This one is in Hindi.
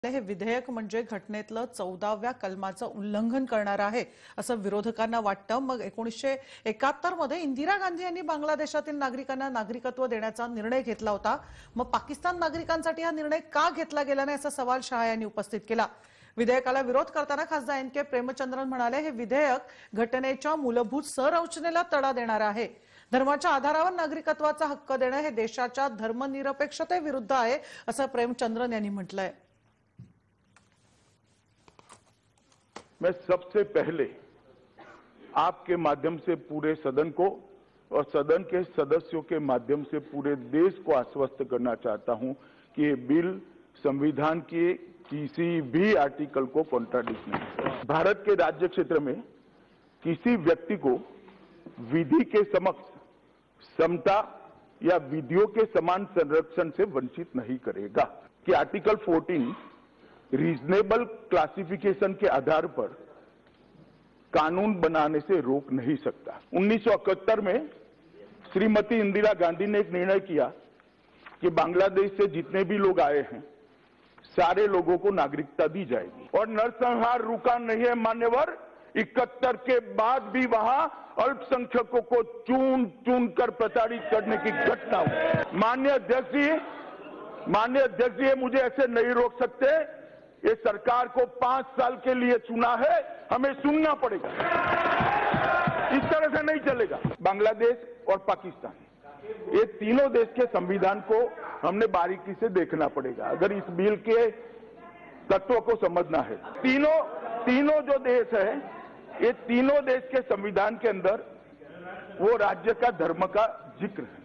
हे विधेयक म्हणजे घटनेतलं 14व्या कलमाचं उल्लंघन करणार आहे असं विरोधकांना वाटतं। मग 1971 मध्ये इंदिरा गांधी यांनी बांगलादेशातील नागरिकांना नागरिकत्व देण्याचा निर्णय घेतला होता। मग पाकिस्तान नागरिकांसाठी हा निर्णय का घेतला गेला नाही असा सवाल शहा यांनी उपस्थित केला। विधेयकाला विरोध करताना खासदार एन.के. प्रेमचंद्रन म्हणाले, हे विधेयक घटनेच्या मूलभूत संरचनेला तडा देणार आहे। धर्माच्या आधारावर नागरिकत्वाचा हक्क देणं हे देशाच्या धर्मनिरपेक्षतेविरुद्ध आहे असं प्रेमचंद्रन यांनी म्हटलंय। मैं सबसे पहले आपके माध्यम से पूरे सदन को और सदन के सदस्यों के माध्यम से पूरे देश को आश्वस्त करना चाहता हूं कि ये बिल संविधान के किसी भी आर्टिकल को कॉन्ट्राडिक्ट नहीं है। भारत के राज्य क्षेत्र में किसी व्यक्ति को विधि के समक्ष समता या विधियों के समान संरक्षण से वंचित नहीं करेगा कि आर्टिकल 14 रीजनेबल क्लासिफिकेशन के आधार पर कानून बनाने से रोक नहीं सकता। 1971 में श्रीमती इंदिरा गांधी ने एक निर्णय किया कि बांग्लादेश से जितने भी लोग आए हैं सारे लोगों को नागरिकता दी जाएगी और नरसंहार रुका नहीं है मान्यवर। 71 के बाद भी वहां अल्पसंख्यकों को चुन चुन कर प्रताड़ित करने की घटना हुई। माननीय अध्यक्ष जी मुझे ऐसे नहीं रोक सकते। ये सरकार को 5 साल के लिए चुना है, हमें सुनना पड़ेगा। इस तरह से नहीं चलेगा। बांग्लादेश और पाकिस्तान ये तीनों देश के संविधान को हमने बारीकी से देखना पड़ेगा अगर इस बिल के तत्व को समझना है। तीनों जो देश है ये तीनों देश के संविधान के अंदर वो राज्य का धर्म का जिक्र है।